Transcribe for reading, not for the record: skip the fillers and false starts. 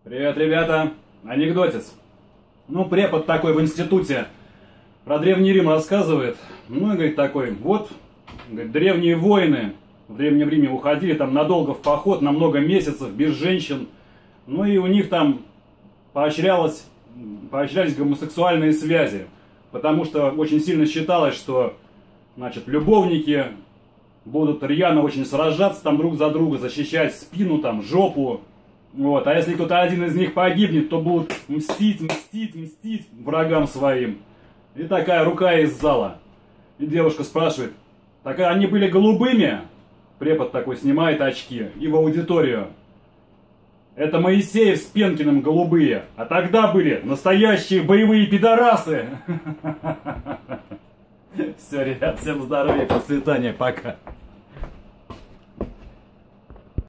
Привет, ребята! Анекдотец. Ну, препод такой в институте про Древний Рим рассказывает. Ну, и говорит такой, вот, говорит, древние воины в Древнем Риме уходили там надолго в поход, на много месяцев, без женщин. Ну, и у них там поощрялись гомосексуальные связи. Потому что очень сильно считалось, что, значит, любовники будут рьяно очень сражаться там друг за друга, защищать спину, там, жопу. Вот. А если кто-то один из них погибнет, то будут мстить врагам своим. И такая рука из зала. И девушка спрашивает, так они были голубыми? Препод такой снимает очки и в аудиторию. Это Моисеев с Пенкиным голубые, а тогда были настоящие боевые пидорасы. Все, ребят, всем здоровья, процветания, пока.